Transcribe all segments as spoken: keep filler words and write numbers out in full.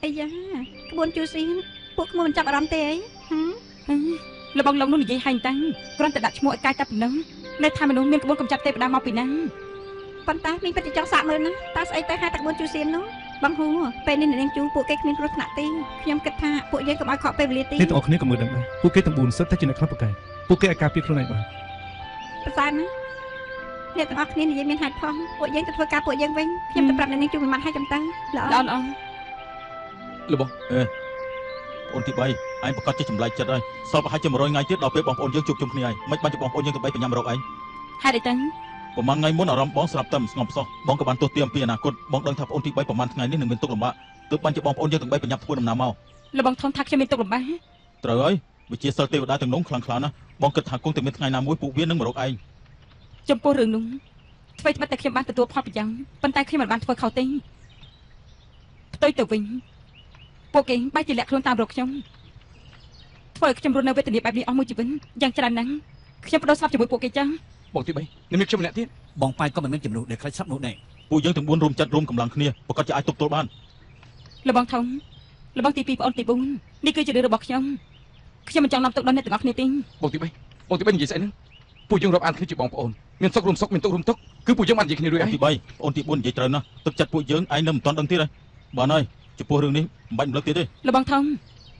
អីយ៉ាក្បួនជួស៊ីពួកក្មួយមិនចាប់អារម្មណ៍ទេអីលបងឡងនោះនិយាយហាញតាំងគ្រាន់តែដាក់ឈ្មោះឲ្យកាយតែប៉ុណ្ណឹងនៅថាមនុស្សមានក្បួនកំចាត់ទេវតាមកពីណាប៉ុន្តែមីពិតជាចង់សាកមើលណាតើស្អីទៅហៅតែក្បួនជួស៊ីនោះបងហួរពេលនេះនាងជួពួកគេគ្មានគ្រោះថ្នាក់ទេខ្ញុំគិតថាពួកយើងកុំឲ្យខកពេលវេលាទេអ្នកទាំងអស់គ្នាក៏មើលដឹងដែរពួកគេទាំងបួនសិតតែជាអ្នកខ្លាំងពូកែពួកគេអាចការពារខ្លួនឯងបានប្រសើរណាអ្នកទាំងអស់គ្នានិយាយមានហេតុផលពួកយើងទៅធ្វើការពួកយើងវិញខ្ញុំទៅប្រាប់អ្នកនាងជួមួយម៉ាត់ឲ្យចាំតាំងល្អល្អល្អលបងអេអូនទីបីឯងប្រកាសជាចម្លែកចិត្តហើយសល់ប្រហែលជាមួយរយថ្ងៃទៀតដល់ពេលបងប្អូនយើងជួបជុំគ្នាហើយមិនបានជាបងប្អូនយើងទៅបីបញ្ញាមរកឯងហេតុអីទៅប្រហែលថ្ងៃមុនអារម្មណ៍បងស្រាប់តែស្ងប់សោះបងក៏បានទស្សន៍ទាយអំពីអនាគតបងដឹងថាបងអូនទីបីប្រហែលថ្ងៃនេះនឹងមានទុក្ខលំបាកទើបបានជាបងប្អូនយើងទាំងបីបញ្ញាធ្វើដំណើរមកលបងធំថាខ្ញុំមានទុក្ខលំបាកត្រូវហើយវិជាសិលទេវតាទាំងនោះខ្លាំងខ្លាណាស់បងគិតថាគង់តែមានថ្ងៃណាមួយពួកវានឹងមករកឯងចំពោះរឿងនោះអ្វីត្បិតតែខ្ញុំបានទទួលផលប្រយោជន៍ប៉ុន្តែខ្ញុំមិនបានធ្វើខុសទេផ្ទុយទៅវិញពួកគេបែរជាលាក់ខ្លួនតាមរកខ្ញុំធ្វើឲ្យខ្ញុំរស់នៅវេទនាបែបនេះអស់មួយជីវិតយ៉ាងច្រើនណាស់ខ្ញុំបដូរស្លាប់ជាមួយពួកគេចឹងបងទីបីនឹងមានខ្ញុំម្នាក់ទៀតបងប៉ាយក៏មិនមានចំនួនដែលខ្លាចស្លាប់នោះដែរពួកយើងទាំងបួនរួមចិត្តរួមកម្លាំងគ្នាប្រកាសជាអាចទប់ទល់បានលបងធំលបងទីពីរប្អូនទីបួននេះគឺជារឿងរបស់ខ្ញុំខ្ញុំមិនចង់នាំទុកដល់អ្នកទាំងអស់គ្នាទេបងទីបីបងទីបីនិយាយស្អីហ្នឹងពួកយើងរាប់អានគ្នាជាបងប្អូនមានសុខរួមសុខមានទុក្ខរួមទុក្ខគឺពួកយើងបាននិយាយគ្នារួចហើយទីបីអូនទីបួននិយាយត្រូវណាស់ទឹកចិត្តពួកយើងឯងនៅមិនទាន់ដឹងទៀតហើយបានហើយចំពោះរឿងនេះមិនបាច់រំលឹកទៀតទេលបងធំ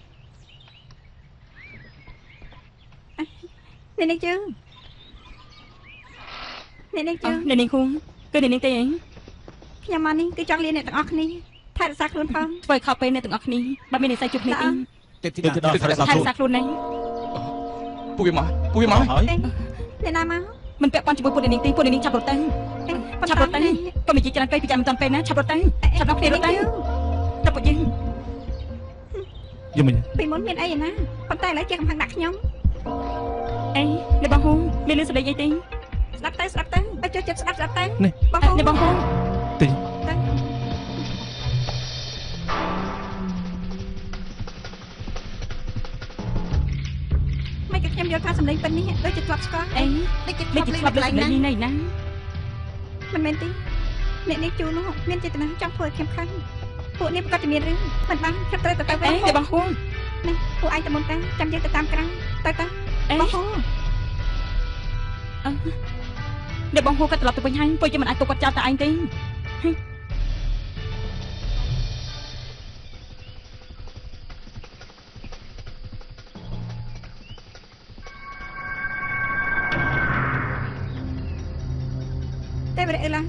អ្នកនាងជើងអ្នកនាងជើងអ្នកនាងគូគឺអ្នកនាងទេអីខ្ញុំមកនេះគឺចង់លាអ្នកទាំងអស់គ្នាថែរក្សាខ្លួនផងធ្វើឲ្យខកពេលអ្នកទាំងអស់គ្នាបើមាននិស្ស័យជួបគ្នាទេទេទីដល់ថែរក្សាខ្លួនណាពួកវាមកពួកវាមកហើយអ្នកណាមកមិនពាក់ព័ន្ធជាមួយពួកអ្នកនាងទេពួកអ្នកនាងចាប់រត់ទៅចាប់រត់ទៅកុំនិយាយច្រើនពេកពីចាំមិនតាន់ពេលណាចាប់រត់ទៅចាប់ដល់គ្នារត់ទៅទៅពួកយើងយំមិញពីមុនមានអីណាប៉ុន្តែឥឡូវជាកំហឹងដាក់ខ្ញុំអីនេះបងហូមានលឺស្ដីអីទេស្ដាប់ទៅស្ដាប់ទៅបើចុះចិត្តស្ដាប់ស្ដាប់ទៅបងហូនេះបងហូទេមិនក៏ខ្ញុំយល់ថាសម្លេងប៉ុណ្នេះដូចជាធ្លាប់ស្គាល់អីដូចជាធ្លាប់លេងកន្លែងណានេះណាមិនមែនទេអ្នកនេះជួនោះមានចេតនាចង់ធ្វើឲ្យខ្ញុំខឹងពួកនេះប្រកាសជាមានរឿងមិនបានខ្ញុំត្រូវទៅទៅវិញទេបងហូនេះពួកឯងទៅមុនតាចាំយើងទៅតាមក្រៅទៅទៅបងហូអឺអ្នកបងហូក៏ត្រឡប់ទៅវិញហើយពួកយើងមិនអាចទុកគាត់ចោលតែឯងទេតែប្រអីឡា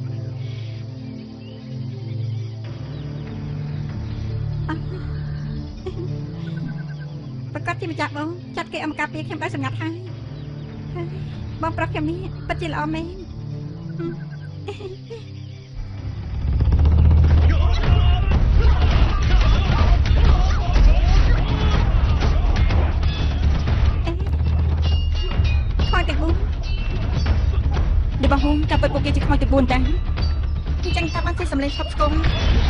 ប្រកាសជាម្ចាស់បងចាត់គេឲ្យមកការពារខ្ញុំដោយសម្ងាត់ហើយបងប្រុសខ្ញុំនេះពិតជាល្អមែនខ្មោចទាំងបួននេះបងហូមចាប់ពួកគេជាខ្មោចទាំងបួនតាំងអញ្ចឹងចាប់បានជាសម្លេងឈប់ស្គម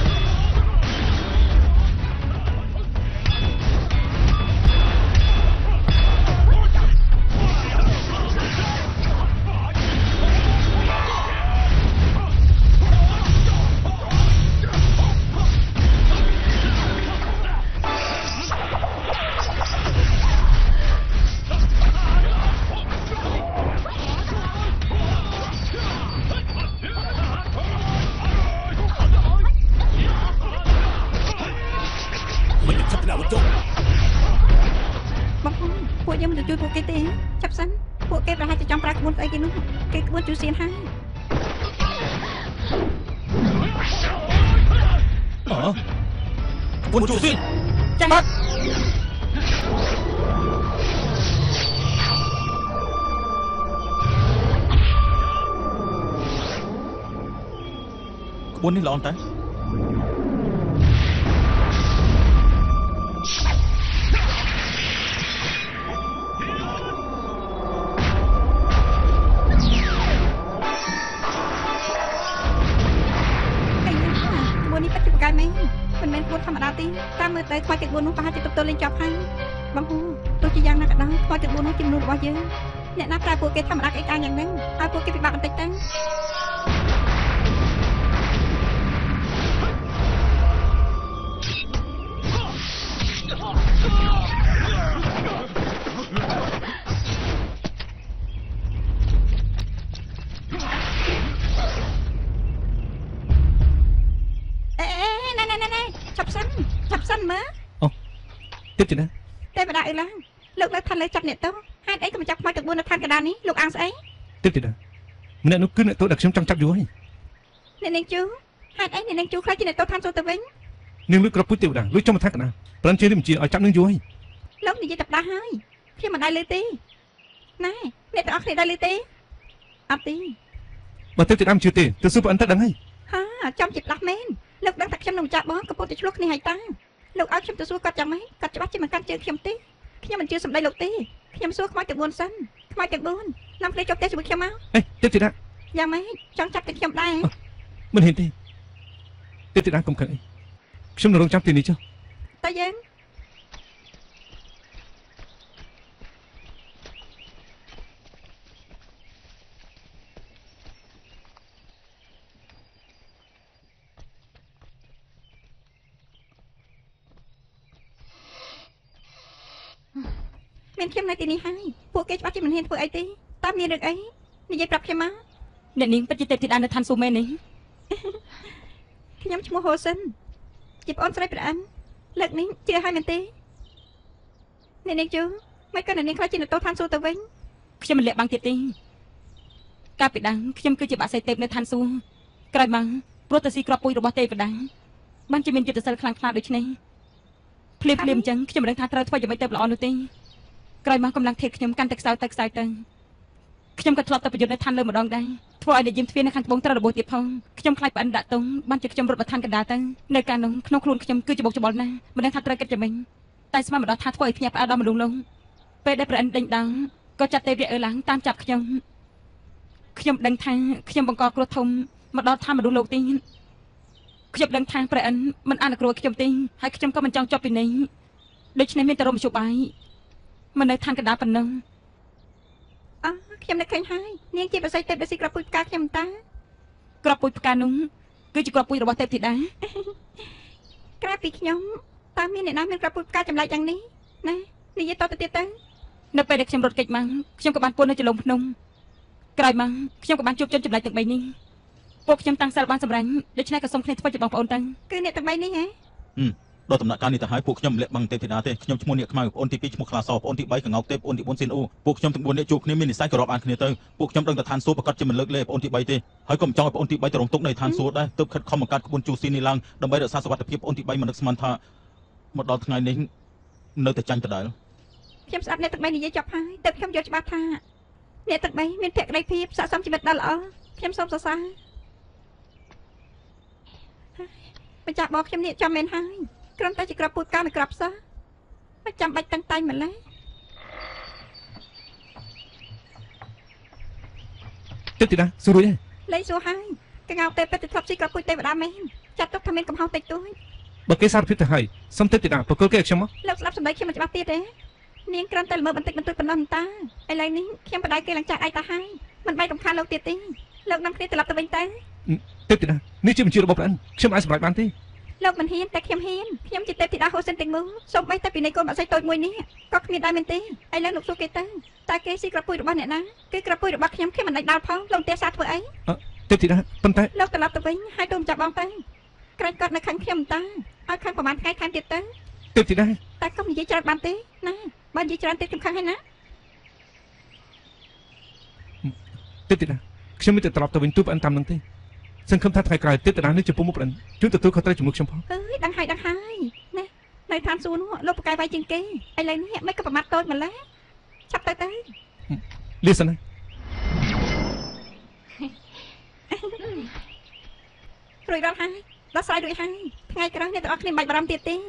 ជួយពួកគេទេចាប់សិនពួកគេប្រហែលជាចង់ប្រើក្បួនស្អីគេនោះគេក្បួនជួយសៀនហើយអឺក្បួនជួយសៀនចាំបាត់ក្បួននេះល្អតែមិនមែនក្បួនធម្មតាទេតាមមើលទៅខ្មោចទាំងបួននោះប្រហែលជាទប់ទល់លេងចប់ហើយបងហូទោះជាយ៉ាងណាក៏ដោយខ្មោចទាំងបួននោះជាមនុស្សរបស់យើងអ្នកណាប្រើពួកគេធម្មតាអីកាយ៉ាងហ្នឹងឲ្យពួកគេពិបាកបន្តិចទៅ tiếp thì nè đây mà đại lắm lúc đó thanh lấy chặt nhện tao hai ấy có mà chặt mai từ buôn nó thanh cái đàn ní lúc ăn ấy tiếp thì nè nè nó cứ nè tôi đặc sống trong chặt rồi nè nè chú hai ấy nè nè chú khai chỉ nè tao thanh số tao vĩnh nhưng lúc gặp bút tiêu đàn lúc trong một tháng cả nào lần chơi thì mình chỉ ở chặt nương rồi lúc này chỉ tập đá hai khi mà đại lư tí này nè tao khi đại lư tí ấp tí mà tiếp thì đam chưa tiền tôi giúp anh tất đắng hay ha trong chụp lắc men lúc đang tập trong nông trại bó có bút lúc này hay ta lúc áo trong tôi xuống cắt chậm ấy cắt cho bắt cho mình cắt chơi khiêm tí khi mình chưa sầm đây lục tí khi mình xuống mai từ buôn xanh mai từ buôn năm lấy cho tết cho khiêm máu ê tiếp thì đã dạ mấy trong chặt cái khiêm đây mình hiện tiền tiếp thì đã công khai chúng nó đang chăm tiền đi chưa ta dân miền khiêm này thì ní hai phụ kế bắt cho mình hiền phụ ấy tí ta miền được ấy ní dây bạc khiêm máu nè nín bắt chít thì đàn được than su men ní khi nhắm mua hồ sinh chụp ôn sấy bạc ăn lợn ní chưa hai miền tí nè nè chú mấy cái này ní khai chỉ được tô than su tao vĩnh khi mình lẹ bằng tiệt đi ca bị đắng khi cứ chỉ bạn xây tệp nơi than su cái bằng protein crop pui robot tệp đắng ban chỉ mình chỉ được xây khang khang được chứ này phim phim chẳng khi mình đang than trời thôiจะไม่เต็มหล่อนู่นตีกลายมากำลังเทขยมกันตักสาวตักสายตังขยมกระทบแต่ประโยชน์ในทันเลยหมดดองได้ทั่วไอเดียยิ้มทวีในขันบงตระระบบติดพองขยมคลายปันดัดตรงบ้านจะขยมรถมาทันกันดาตังในการน้องขนมครูนขยมคือจะบอกจะบอกนะมันได้ทันตระกันจะมิงแต่สมัยมันดอทันทั่วไอพยาปาดอมลงลงไปได้ประเด็นดังดังก็จัดเตะเรือหลังตามจับขยมขยมดังทางขยมบังกอกระทมมาดอทันมาดูโลกตีขยมดังทางประเด็นมันอ่านกลัวขยมตีให้ขยมก็มันจ้องจอบปีนี้โดยเฉพาะมีแต่รมชุบไอมันในทางกระดาษปนนึงอ๋อขยมได้แข่งให้เนี่ยจีบใส่เต็มได้สิกระปุกกาขยมตากระปุยปากานุ้งคือจะกระปุยระบาดเต็มติดได้กระปุกขยมตามีเนี่ยน้ำเป็นกระปุกกาจำไรอย่างนี้นะนี่ยัดต่อติดตั้งนับไปเด็กขยมรถเก่งมั้งขยมกับบ้านปนในจะลงพนมกลายมั้งขยมกับบ้านจุบจนจำไรตึกใบนี้พวกขยมตั้งสารบ้านสำรันโดยชนะกระสมคณิตพอจะบอกปนตั้งคือเนี่ยตึกใบนี้ไงอืมดอกตำหนักการนี้แต่หายพวกขยมเละบังเตตินาเตขยมชมเนี่ยขมายปนที่ปีชมคลาสอบปนที่ใบกับเงาเตปนที่บนเซนโอพวกขยมถึงบนเนี่ยจุกนี่มีนิสัยกระรอบอันคเนเตอร์พวกขยมดังแต่ทานโซ่ประกาศจะมันเลิกเล่ปนที่ใบเตหายก็มจ้องปนที่ใบตรงตุกในทานโซ่ได้ตึกขัดข้อมังการขบวนจูซีนิลังดำใบเดือดซาสวัสดิ์เพียบปนที่ใบมันนึกสมันทาหมดดอกไงนี้เนื้อแต่จันจะได้ขยมสับเนี่ยตึกใบนี้ยัดจับให้ตึกขยมยัดจับท่าเนี่ยตึกใบมีเพกไรพีบสะสมชีวิตได้หรอขยมสมสะสาไปจับบอกขยมเนี่ยจำเมนให้กรมตาจิกระปุกกาไม่กลับซะไม่จำใบตั้งใจเหมือนเลย tiếp thì đãสู้rồi lấy số hai cái ngao tê pe tập siกระปุกเตบดาเมนจัดตุกทำเมนกับเฮาเตตุ้ยบางทีสารพิษให้สมtiếp thì đãประกอบเกี่ยวกับมั้งแล้วรับสมัยเข้มมันจะมาตีเด้เนี่ยกรมตาเมื่อบันทึกบันทึกเป็นนนตาไอ้ไรนี้เข้มประดายเกลังจากไอ้ตาให้มันใบตรงคานเราตีตีแล้วนำคลิปตลับตะเวนตา tiếp thì đãนี่ชื่อมันชื่อระบบนั้นชื่อมันสบายบ้านที่โลกมันเฮียนแต่เข้มเฮียนเข้มจิตเตติดาโฮเซนติงมือส่งไปแต่ปีในกรมใส่ตัวมวยนี้ก็มีได้เมนตีไอ้เรื่องลูกสู้เกตังตาเกสิกระปุยระบาดเนี่ยนะเกกระปุยระบาดเข้มเข้มมันได้ดาวพ้องลงเตะซาเถอะไอ้ tiếp thì đãปันแต่โลกตลับตะเวนให้ตัวจับบองตังใครกอดในขันเข้มตังเอาขันประมาณใครขันติดตัง tiếp thì đã แต่ก็มีใจจราบันตีนะบันใจจราติดเข้มขันให้นะ tiếp thì đãฉันไม่ติดตลับตะเวนตู้อันตามนั่งที่ซึ่งคำท้าทายกลายtiếp thì đãนี่จะปุ่มมุกนั้นจุดตัวเขาได้จมูกเฉพาะเฮ้ยดังไห้ดังไห้เนี่ยในทานซูนโลกกายใบจิงเกยไอ้ไรนี่ไม่ก็ประมาทโตมันแล้วชับเตยเรียกสันนะรวยร้อนไห้รักษารวยไห้ไงกระเนี่ยตัวอักนี่ใบบารมเตียตี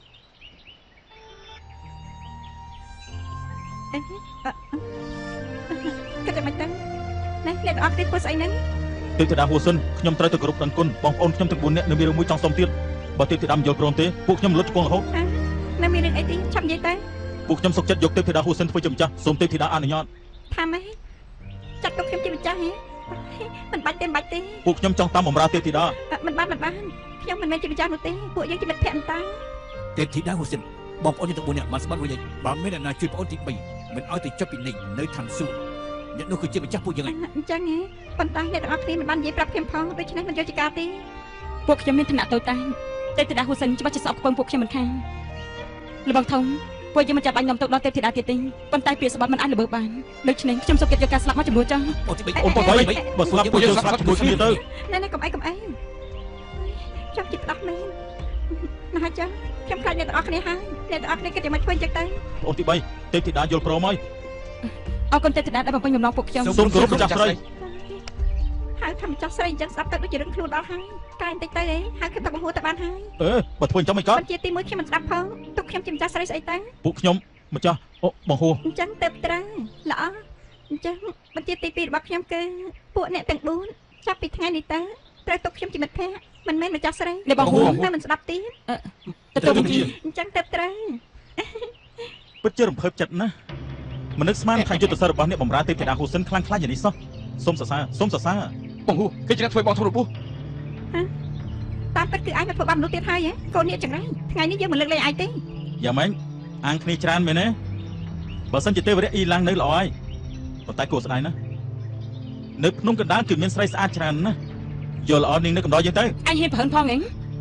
ก็จะไม่ตั้งนี่เล่นอักนี่พูดใส่นั้นเตติดาหัวซึนขยมไตรตะกรุบดังกุนบองปนขยมถึงบนเนี่ยในมีเรื่องมุ้ยจังสมเตียบ่เตติดามยลโปรนเตพวกขยมลดกวงเขาในมีเรื่องไอ้ตีชอบยัยเตพวกขยมสกจัดยกเตติดาหัวซึนเพื่อจำจ้าสมเตติดาอนุญาตทำไหมจัดตกขยมจิบจ้าเฮ้มันบัดเต็มบัดเต้พวกขยมจังตามอมราเตติดามันบ้านมันบ้านขยมมันไม่จิบจ้าหนูเต้พวกยังจิบแผ่นตาเตติดาหัวซึนบองปนยังตะบนเนี่ยมาสบัดวันใหญ่บางไม่ได้นาช่วยปนติปีมันเอาติดจับปีนี้ในทันสู้เนี่ยนู่นคือจิบจ้าพูดยังไงจังไงคนตายเนี่ยตัวอักนี่มันบ้านยี่ปรับเข้มพองโดยฉะนั้นมันโยจิกาตีพวกขยมมีถนัดตัวตายแต่ติดาหัวซึนจะมาจะสอบคนพวกขยมมันแข็งរបស់ធំពួកយើងមិនចាប់បាញ់នាំទៅដល់ទេពធីតាទៀតទេប៉ុន្តែពាក្យសម្បត្តិមិនអាចល្មើបានដូច្នេះខ្ញុំសូមគិតយកការស្លាប់មកជំនួសចុះអូនទីបីអូនបងបីបើស្លាប់ពួកយើងស្លាប់ជាមួយគ្នាទៅណែណែកុំអីកុំអីចាំជិះផ្ដោះមែនណាស់ចាខ្ញុំខ្លាចអ្នកទាំងអស់គ្នាហើយអ្នកទាំងអស់គ្នាគិតយ៉ាងម៉េចធ្វើចឹងទៅអូនទីបីទេពធីតាយល់ព្រមហើយអរគុណទេពធីតាដែលបំពេញបំណងពួកខ្ញុំសូមគោរពម្ចាស់ស្រីហៅថាម្ចាស់ស្រីអញ្ចឹងស្ដាប់ទៅដូចជារឿងខ្លួនដល់ហើយកែបន្តិចទៅអីហៅខ្ញុំទៅបង្ហួរទៅបានហើយអឺបើធ្វើអញ្ចឹងមិនកើតបញ្ជាទីមួយខ្ញុំមិនស្ដាប់ផងទុកខ្ញុំជាម្ចាស់ស្រីស្អីទៅពួកខ្ញុំម្ចាស់អូបងហួរអញ្ចឹងទៅត្រូវល្អអញ្ចឹងបញ្ជាទីពីររបស់ខ្ញុំគឺពួកអ្នកទាំងបួនចាប់ពីថ្ងៃនេះទៅត្រូវទុកខ្ញុំជាមិត្តភក្តិមិនមែនម្ចាស់ស្រីនេះបងហួរតែមិនស្ដាប់ទៀតទទួលបញ្ជាអញ្ចឹងទៅត្រូវពិតជារំភើបចិត្តណាស់មនុស្សស្មានថាយុទ្ធសាស្ត្ររបស់អ្នកបម្រើទេពធីតាហ៊ូសិនខ្លាំងខ្លាចយ៉ាងនេះសោះសូមសរសើរសូមសរសើរបងហួរគេជាអ្នកធ្វើបងធំរបស់តាមពិតគឺឯងមកធ្វើបាបមនុស្សទៀតហើយហ៎កូននេះចង្រៃថ្ងៃនេះយើងមិនលើកលែងឯងទេយ៉ាងម៉េចអាងគ្នាច្រើនមែនទេបើសិនជាទេវរៈអ៊ីឡើងនៅល្អហើយប៉ុន្តែគួរស្ដាយណាស់នៅភ្នំកណ្ដាលគឺមានស្រីស្អាតច្រើនណាស់យល់ល្អនាងនៅកណ្ដោយើងទៅអញហ៊ានប្រហិនផងហ៎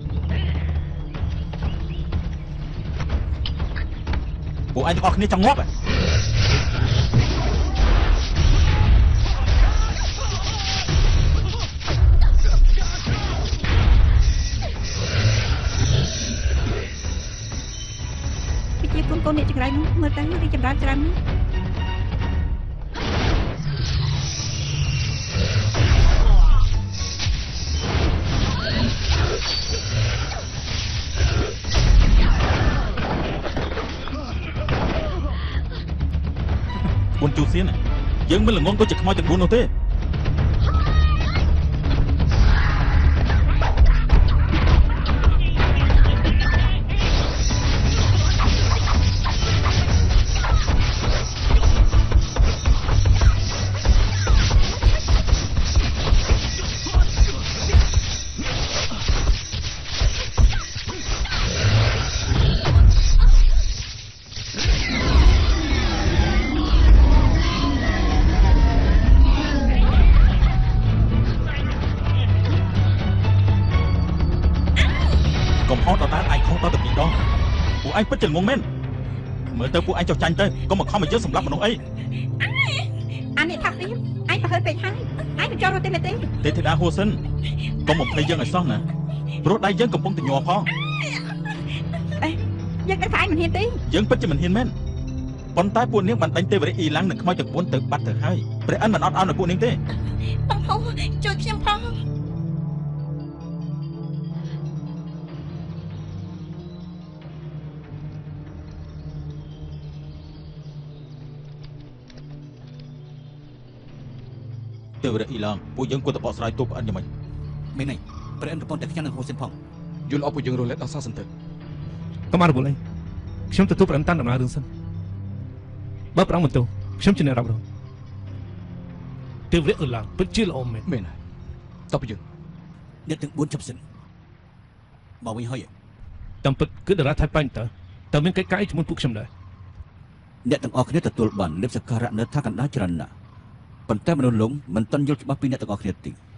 ពួកឯងទាំងអស់គ្នាចង់ងាប់ហ៎ជាកូនកូនអ្នកចង្រៃនោះមើលទៅរីចម្រើនច្រើនណាស់បួនជូសៀនយើងមិនល្ងងដូចជាខ្មោចទាំងបួននោះទេ កុំហត់ដល់តែឯងខុសដល់តែពីរដងពួកឯងពិតជាងងមែនមើលទៅពួកឯងចោះចាញ់ទៅកុំមកខំឲ្យយើងសម្លាប់មនុស្សអីអានេះថាទៀតឯងប្រហើនពេកហើយឯងមិនចូលរត់ទេមែនទេទេធីតាហ៊ូសិនកុំបំភ្លេចយើងឲ្យសោះណាព្រោះដៃយើងកំពុងតែញ័រផងអេយើងដឹងថាឯងមិនហ៊ានទេយើងពិតជាមិនហ៊ានមែនប៉ុន្តែពួកនាងបានដេញទេវរៈអ៊ីឡាំងនិងខ្មោចទាំងបួនទៅបាត់ទៅហើយព្រះអិនមិនអត់ឱនឲ្យពួកនាងទេបងហូជួយខ្ញុំផងទេវរៈអ៊ីឡាំងពួកយើងគួរតែបកស្រាយទោសព្រះអិនយ៉ាងម៉េចមែនហើយព្រះអិនប្រពន្ធតែខ្ញុំនឹងហូសិនផងយល់អស់ពួកយើងរស់លែកដល់សោះសិនទៅកុំអរវល់អីខ្ញុំទទួលប្រំតាមដំណើររឿងសិនបើប្រំបន្ទោខ្ញុំជាអ្នករ៉ាប់រងទេវរៈអ៊ីឡាំងពិតជាល្អមែនមែនហើយតបយើងអ្នកទាំងបួនចាប់សិនមកវិញហើយតាមពិតគឺតារាថៃបាញ់តើតើមានកិច្ចការអីជាមួយពួកខ្ញុំដែរអ្នកទាំងអស់គ្នាទទួលបានលិបសក្ការៈនៅថាកណ្ដាលច្រើនណាស់ប៉ុន្តែមនុស្សលងមិនទាន់យល់ច្បាស់ពីអ្នកទាំងអស់គ្នាទេ